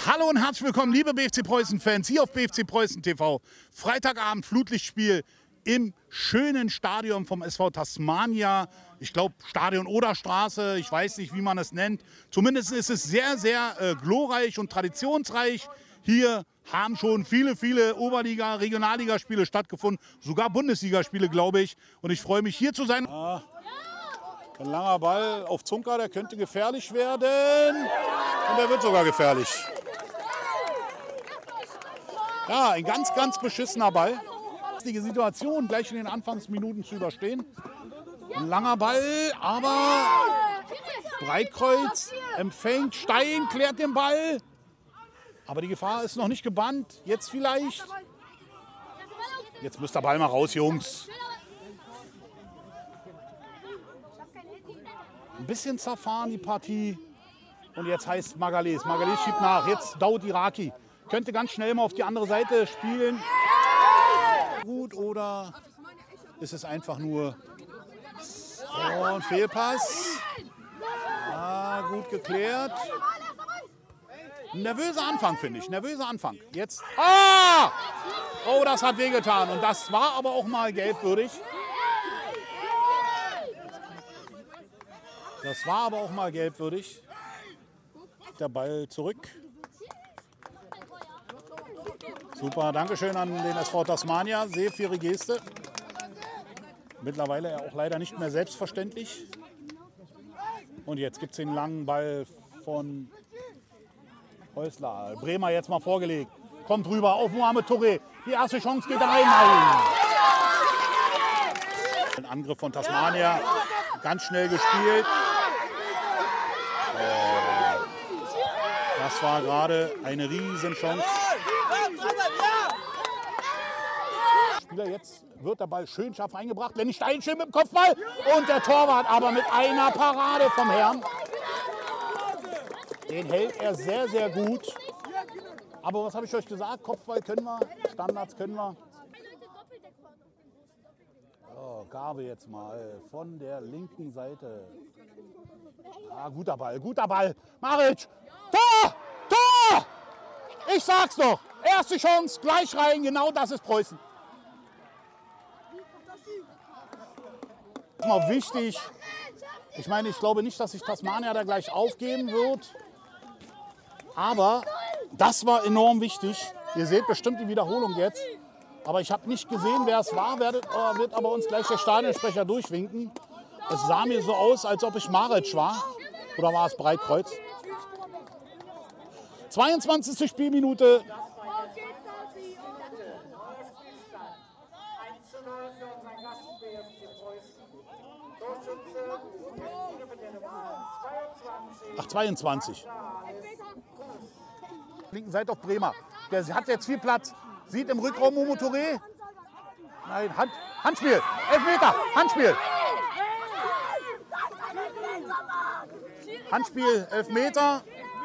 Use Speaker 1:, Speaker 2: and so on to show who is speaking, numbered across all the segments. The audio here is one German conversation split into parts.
Speaker 1: Hallo und herzlich willkommen, liebe BFC Preußen-Fans, hier auf BFC Preußen TV. Freitagabend, Flutlichtspiel im schönen Stadion vom SV Tasmania. Ich glaube, Stadion oder Straße, ich weiß nicht, wie man es nennt. Zumindest ist es sehr, sehr glorreich und traditionsreich. Hier haben schon viele Oberliga-, Regionalligaspiele stattgefunden, sogar Bundesligaspiele, glaube ich. Und ich freue mich, hier zu sein. Ein langer Ball auf Zunker, der könnte gefährlich werden. Und der wird sogar gefährlich. Ja, ein ganz beschissener Ball. Die Situation gleich in den Anfangsminuten zu überstehen. Ein langer Ball, aber Breitkreuz empfängt, Stein klärt den Ball. Aber die Gefahr ist noch nicht gebannt. Jetzt vielleicht. Jetzt muss der Ball mal raus, Jungs. Ein bisschen zerfahren die Partie. Und jetzt heißt Magales. Magales schiebt nach. Jetzt Daud Iraki. Könnte ganz schnell mal auf die andere Seite spielen. Gut, oder ist es einfach nur ein Fehlpass? Ah, gut geklärt. Nervöser Anfang, finde ich. Nervöser Anfang. Jetzt. Ah! Oh, das hat wehgetan. Und das war aber auch mal gelbwürdig. Das war aber auch mal gelbwürdig. Der Ball zurück. Super, Dankeschön an den SV Tasmania. Sehr faire Geste. Mittlerweile auch leider nicht mehr selbstverständlich. Und jetzt gibt es den langen Ball von Häusler. Bremer jetzt mal vorgelegt. Kommt rüber auf Mohamed Touré. Die erste Chance geht rein. Ein Angriff von Tasmania. Ganz schnell gespielt. Das war gerade eine Riesenchance. Spieler, jetzt wird der Ball schön scharf reingebracht. Lenny Stein schön mit dem Kopfball. Und der Torwart aber mit einer Parade vom Herrn. Den hält er sehr, sehr gut. Aber was habe ich euch gesagt? Kopfball können wir, Standards können wir. Oh, Garbe jetzt mal von der linken Seite. Ah, guter Ball. Maric! Tor! Tor! Ich sag's doch. Erste Chance, gleich rein. Genau das ist Preußen. Mal wichtig. Ich meine, ich glaube nicht, dass sich Tasmania da gleich aufgeben wird. Aber das war enorm wichtig. Ihr seht bestimmt die Wiederholung jetzt. Aber ich habe nicht gesehen, wer es war. Wird aber uns gleich der Stadionsprecher durchwinken. Es sah mir so aus, als ob ich Maric war. Oder war es Breitkreuz? 22. Spielminute. Ach, 22. Linken Seite auf Bremer. Der hat jetzt viel Platz. Sieht im Rückraum Momo Touré. Nein, Handspiel. Elfmeter. Handspiel. Handspiel, Elfmeter.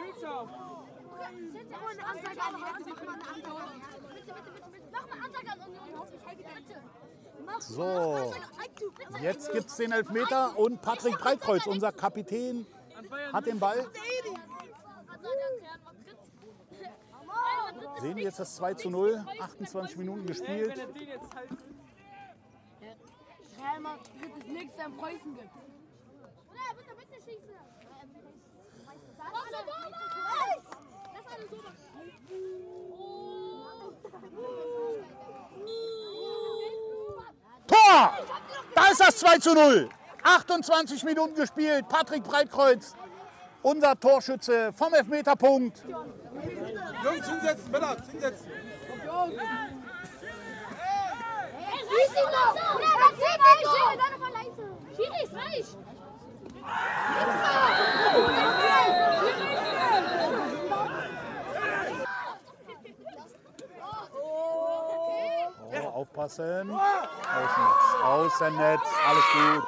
Speaker 1: So, jetzt gibt es den Elfmeter und Patrick Breitkreuz, unser Kapitän, hat den Ball. Sehen wir jetzt das 2:0, 28 Minuten gespielt. Tor! Da ist das 2:0. 28 Minuten gespielt. Patrick Breitkreuz, unser Torschütze vom Elfmeterpunkt.
Speaker 2: Jungs, hinsetzen, Bella, hinsetzen.
Speaker 1: Oh, aufpassen. Außennetz, alles gut.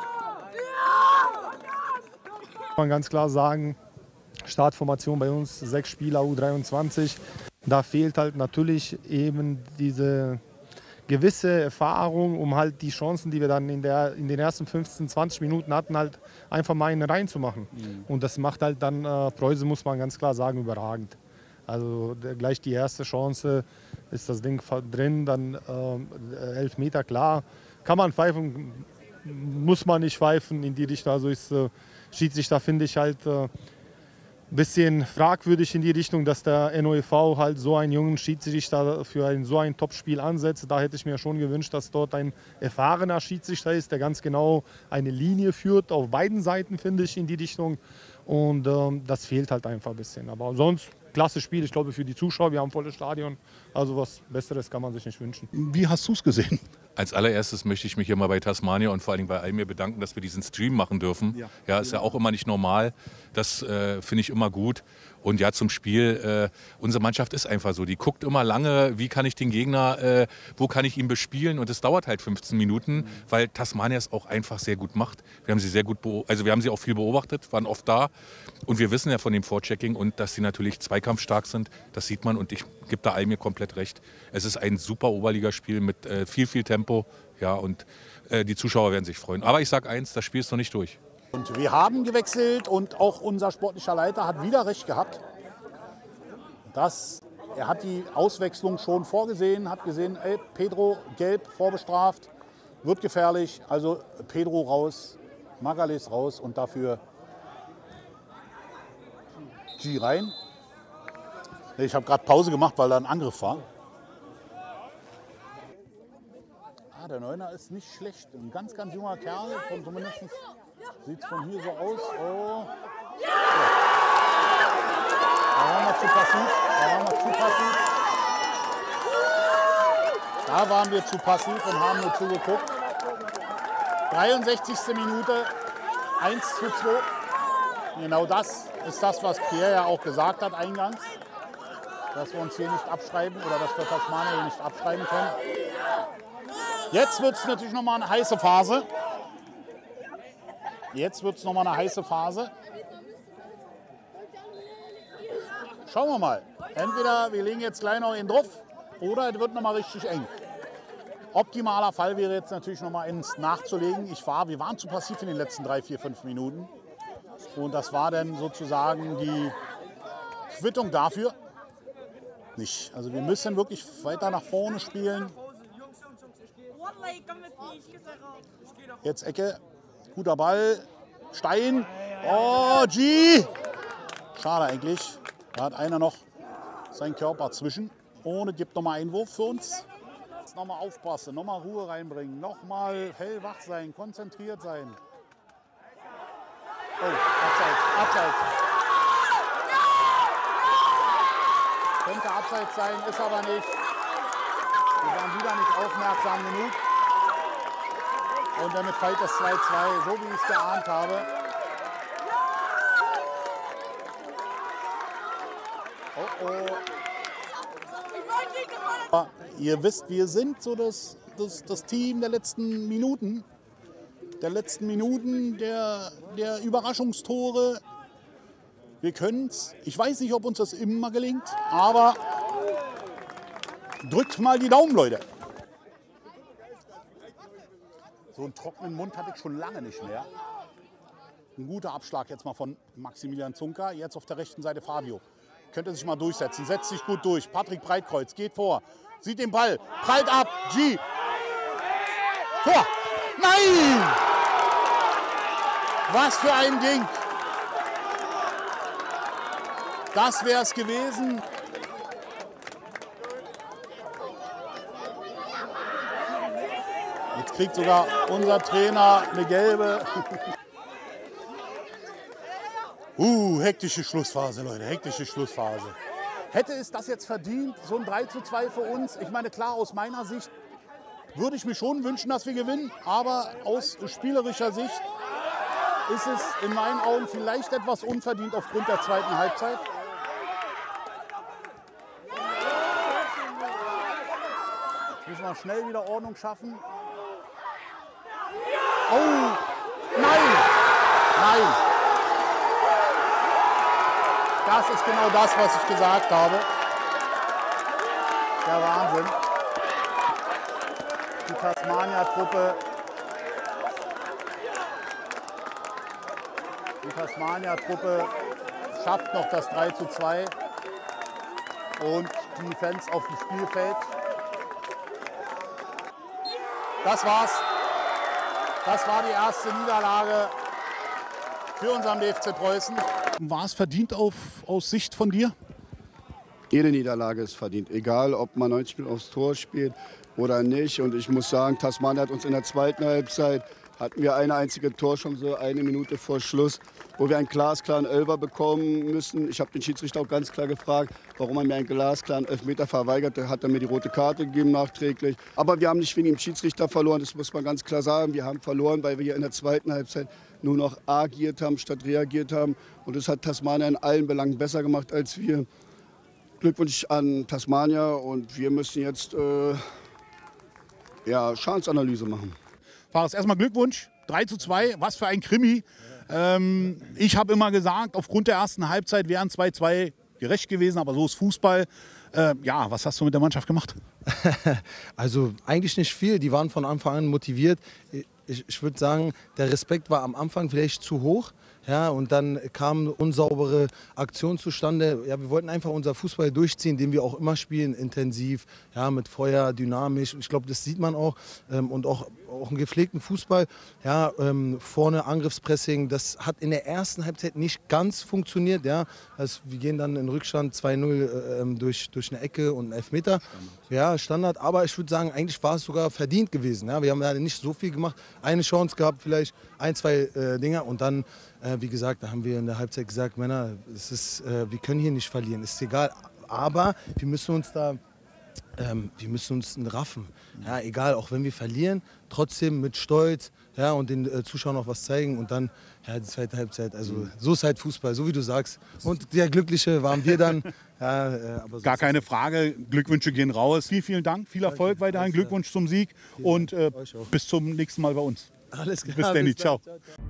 Speaker 3: Kann man ganz klar sagen, Startformation bei uns, 6 Spieler, U23. Da fehlt halt natürlich eben diese gewisse Erfahrung, um halt die Chancen, die wir dann in den ersten 15, 20 Minuten hatten, halt einfach mal in den reinzumachen. Und das macht halt dann Preußen, muss man ganz klar sagen, überragend. Also gleich die erste Chance ist das Ding drin, dann 11 Meter, klar. Kann man pfeifen, muss man nicht pfeifen in die Richtung. Also ist Schiedsrichter, finde ich, halt ein bisschen fragwürdig in die Richtung, dass der NOEV halt so einen jungen Schiedsrichter für so ein Topspiel ansetzt. Da hätte ich mir schon gewünscht, dass dort ein erfahrener Schiedsrichter ist, der ganz genau eine Linie führt, auf beiden Seiten, finde ich, in die Richtung. Und das fehlt halt einfach ein bisschen. Aber sonst, klasse Spiel, ich glaube, für die Zuschauer. Wir haben ein volles Stadion. Also was Besseres kann man sich nicht wünschen.
Speaker 1: Wie hast du es gesehen?
Speaker 4: Als allererstes möchte ich mich hier mal bei Tasmania und vor allem bei Almir bedanken, dass wir diesen Stream machen dürfen. Ja, ist ja auch immer nicht normal. Das finde ich immer gut. Und ja, zum Spiel, unsere Mannschaft ist einfach so. Die guckt immer lange, wie kann ich den Gegner, wo kann ich ihn bespielen. Und es dauert halt 15 Minuten, weil Tasmania es auch einfach sehr gut macht. Wir haben sie sehr gut wir haben sie auch viel beobachtet, waren oft da. Und wir wissen ja von dem Vorchecking und dass sie natürlich zweikampfstark sind. Das sieht man und ich gebe da Almir komplett recht. Es ist ein super Oberligaspiel mit viel Tempo. Ja, und die Zuschauer werden sich freuen. Aber ich sage eins, das Spiel ist noch nicht durch.
Speaker 1: Und wir haben gewechselt und auch unser sportlicher Leiter hat wieder recht gehabt. Er hat die Auswechslung schon vorgesehen, hat gesehen, ey, Pedro gelb, vorbestraft, wird gefährlich. Also Pedro raus, Magalhães raus und dafür G rein. Ich habe gerade Pause gemacht, weil da ein Angriff war. Der Neuner ist nicht schlecht. Ein ganz junger Kerl. Zumindest sieht es von hier so aus. Oh. Da waren wir zu passiv. Da waren wir zu passiv und haben nur zugeguckt. 63. Minute. 1:2. Genau das ist das, was Pierre ja auch gesagt hat eingangs. Dass wir uns hier nicht abschreiben oder dass wir Tasmania hier nicht abschreiben können. Jetzt wird es natürlich noch mal eine heiße Phase. Schauen wir mal. Entweder wir legen jetzt gleich noch ihn drauf oder es wird noch mal richtig eng. Optimaler Fall wäre jetzt natürlich noch mal ins Nachzulegen. Wir waren zu passiv in den letzten 3, 4, 5 Minuten. Und das war dann sozusagen die Quittung dafür. Nicht. Also wir müssen wirklich weiter nach vorne spielen. Jetzt Ecke, guter Ball, Stein, oh G! Schade eigentlich, da hat einer noch seinen Körper zwischen. Und es gibt nochmal Einwurf für uns. Jetzt nochmal aufpassen, nochmal Ruhe reinbringen, nochmal hellwach sein, konzentriert sein. Oh, Abseits. Könnte Abseits sein, ist aber nicht. Wir waren wieder nicht aufmerksam genug. Und damit fällt es 2:2, so wie ich es geahnt habe. Oh. Ihr wisst, wir sind so das Team der letzten Minuten. Der Überraschungstore. Wir können es. Ich weiß nicht, ob uns das immer gelingt, aber drückt mal die Daumen, Leute. So einen trockenen Mund hatte ich schon lange nicht mehr. Ein guter Abschlag jetzt mal von Maximilian Zunker. Jetzt auf der rechten Seite Fabio. Könnte sich mal durchsetzen. Setzt sich gut durch. Patrick Breitkreuz geht vor. Sieht den Ball. Prallt ab. G. Tor. Nein! Was für ein Ding. Das wäre es gewesen. Jetzt kriegt sogar unser Trainer eine gelbe. Hektische Schlussphase, Leute, hektische Schlussphase. Hätte es das jetzt verdient, so ein 3:2 für uns? Ich meine, klar, aus meiner Sicht würde ich mir schon wünschen, dass wir gewinnen. Aber aus spielerischer Sicht ist es in meinen Augen vielleicht etwas unverdient aufgrund der zweiten Halbzeit. Müssen wir schnell wieder Ordnung schaffen. Oh, nein! Nein! Das ist genau das, was ich gesagt habe. Der Wahnsinn. Die Tasmania-Truppe schafft noch das 3:2. und die Fans auf dem Spielfeld. Das war's. Das war die erste Niederlage für unseren BFC Preußen. War es verdient aus Sicht von dir?
Speaker 5: Jede Niederlage ist verdient, egal ob man 90 Minuten aufs Tor spielt oder nicht. Und ich muss sagen, Tasmania hat uns in der zweiten Halbzeit, hatten wir eine einzige Torchance, eine Minute vor Schluss, wo wir einen glasklaren Elfer bekommen müssen. Ich habe den Schiedsrichter auch ganz klar gefragt, warum er mir einen glasklaren Elfmeter verweigerte. Hat er mir die rote Karte gegeben nachträglich. Aber wir haben nicht wegen dem Schiedsrichter verloren, das muss man ganz klar sagen. Wir haben verloren, weil wir hier in der zweiten Halbzeit nur noch agiert haben, statt reagiert haben. Und das hat Tasmania in allen Belangen besser gemacht als wir. Glückwunsch an Tasmania und wir müssen jetzt Schadensanalyse machen.
Speaker 1: Fares, erstmal Glückwunsch, 3:2, was für ein Krimi. Ich habe immer gesagt, aufgrund der ersten Halbzeit wären 2:2 gerecht gewesen, aber so ist Fußball. Was hast du mit der Mannschaft gemacht?
Speaker 6: Also eigentlich nicht viel, die waren von Anfang an motiviert. Ich würde sagen, der Respekt war am Anfang vielleicht zu hoch. Ja, und dann kam eine unsaubere Aktion zustande. Ja, wir wollten einfach unser Fußball durchziehen, den wir auch immer spielen, intensiv, ja, mit Feuer, dynamisch. Und ich glaube, das sieht man auch. Und auch einen gepflegten Fußball. Ja, vorne Angriffspressing, das hat in der ersten Halbzeit nicht ganz funktioniert. Ja. Also wir gehen dann in Rückstand 2:0 durch eine Ecke und einen Elfmeter. Ja, Standard. Aber ich würde sagen, eigentlich war es sogar verdient gewesen. Ja. Wir haben leider nicht so viel gemacht. Eine Chance gehabt, vielleicht 1, 2 Dinger. Und dann, wie gesagt, da haben wir in der Halbzeit gesagt, Männer, wir können hier nicht verlieren. Ist egal. Aber wir müssen uns raffen. Ja, egal, auch wenn wir verlieren, trotzdem mit Stolz, ja, und den Zuschauern auch was zeigen. Und dann die zweite Halbzeit. Also so ist halt Fußball, so wie du sagst. Und der Glückliche waren wir dann. Ja, aber so
Speaker 1: Gar keine Frage. Glückwünsche gehen raus. Vielen Dank, viel Erfolg weiterhin. Glückwunsch zum Sieg und bis zum nächsten Mal bei uns.
Speaker 6: Alles klar.
Speaker 1: Bis dann, ciao.
Speaker 6: Ciao.